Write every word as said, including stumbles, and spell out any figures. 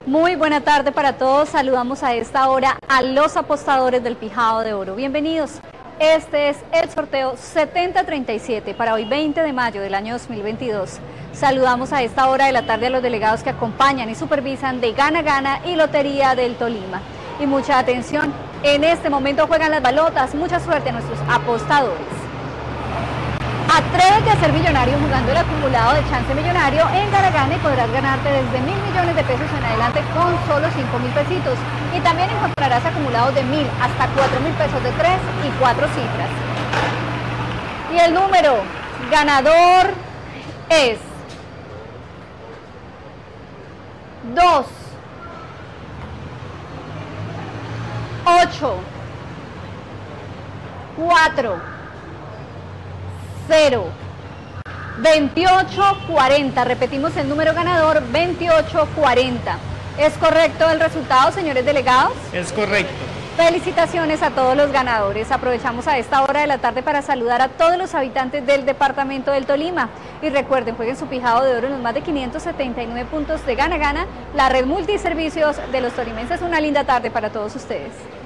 Muy buena tarde para todos. Saludamos a esta hora a los apostadores del Pijao de Oro. Bienvenidos. Este es el sorteo setenta treinta y siete para hoy veinte de mayo del año dos mil veintidós. Saludamos a esta hora de la tarde a los delegados que acompañan y supervisan de Gana Gana y Lotería del Tolima. Y mucha atención, en este momento juegan las balotas. Mucha suerte a nuestros apostadores. Atrévete a ser millonario jugando el acumulado de Chance Millonario en Gana Gana y podrás ganarte desde mil millones de pesos en adelante con solo cinco mil pesitos. Y también encontrarás acumulados de mil hasta cuatro mil pesos de tres y cuatro cifras. Y el número ganador es dos, ocho, cuatro, cero, veintiocho cuarenta. Repetimos el número ganador, veintiocho cuarenta. ¿Es correcto el resultado, señores delegados? Es correcto. Felicitaciones a todos los ganadores. Aprovechamos a esta hora de la tarde para saludar a todos los habitantes del departamento del Tolima. Y recuerden, jueguen su Pijao de Oro en los más de quinientos setenta y nueve puntos de Gana Gana, la red multiservicios de los tolimenses. Una linda tarde para todos ustedes.